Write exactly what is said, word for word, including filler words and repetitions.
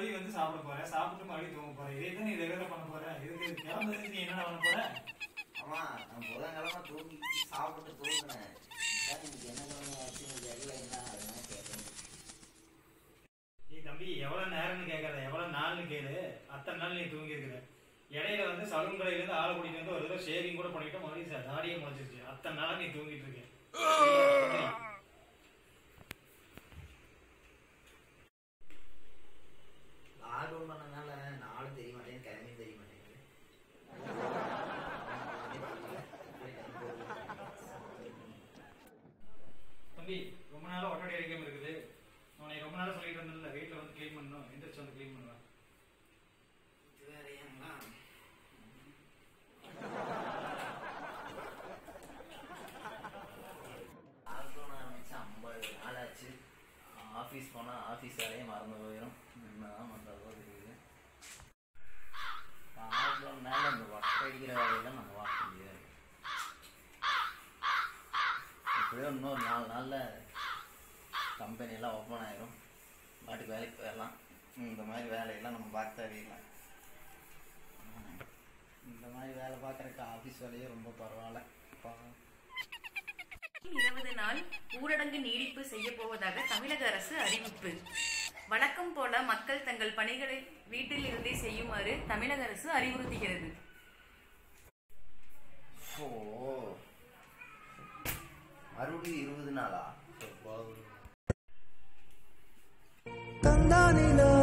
மறுபடியும் வந்து சாப்பிட போறேன், சாப்பிட்டு மறுபடியும் தூங்க போறேன். இதே தான் நீ ரெகுலரா பண்ண போற. இதுக்கு கிளம்பு நீ என்ன பண்ண போற? ஆமா நான் புதன்கிழமை தூங்கி சாப்பிட்டு தூங்கினேன். எனக்கு என்ன கிழமை ஆச்சுன்னு தெரியல. என்ன அதெல்லாம் கேட்கணும். நீ தம்பி எவ்வளவு நேரம்னு கேட்காத, எவ்வளவு நாள்னு கேளு. அத்தனை நாள் நீ தூங்கி இருக்கிற. இடையில வந்து சலூன் கடையில இருந்து ஆளை கூட்டிட்டு வந்து ஒரு தடவை ஷேவிங் கூட பண்ணிட்டு மறுபடியும் தாடியை முளைச்சிருச்சு. அத்தனை நாள் நீ தூங்கிட்டு இருக்க. லாக்டவுன் பண்ணனால நாளும் தெரிய மாட்டேங்குது, கிழமையும் தெரிய மாட்டேங்குது. தம்பி ரொம்ப நாளா ஒட்டடை அடிக்காம இருக்குது. உன்னை ரொம்ப நாளா சொல்லிட்டு இருந்தேன்ல, வீட்டுல வந்து கிளீன் பண்ணணும், எந்திரிச்சு வந்து கிளீன் பண்ணுவேன். இது வேறையாங்களா? லாக்டவுன் ஆரம்பிச்சு ஐம்பது நாள் ஆச்சு. ஆஃபீஸ் போனால் ஆஃபீஸ் வேலையே மறந்து போயிடும். என்னதான் பண்ணுறதோ தெரியுது. லாக்டவுன்னால இந்த ஒட்டை அடிக்கிற வேலையெல்லாம் நம்ம பார்க்க முடியாது. இப்படியோ இன்னொரு நாலு நாளில் கம்பெனியெல்லாம் ஓப்பன் ஆயிரும். பாட்டுக்கு வேலைக்கு போயிடலாம். இந்த மாதிரி வேலையெல்லாம் நம்ம பார்க்க தேவையில்லை. இந்த மாதிரி வேலை பார்க்குறக்கு ஆஃபீஸ் வேலையே ரொம்ப பரவாயில்ல. இருபது நாள் ஊரடங்கு நீடிப்பு செய்ய போவதாக தமிழக அரசு அறிவிப்பு. வழக்கம் போல மக்கள் தங்கள் பணிகளை வீட்டில் இருந்தே செய்யுமாறு தமிழக அரசு அறிவுறுத்துகிறது. ஓ மறுபடியும் இருபது நாளா? தந்தானில